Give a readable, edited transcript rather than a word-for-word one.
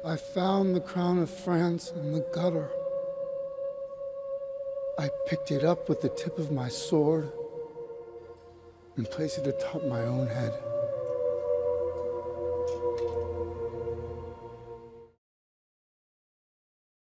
I found the crown of France in the gutter. I picked it up with the tip of my sword and placed it atop my own head.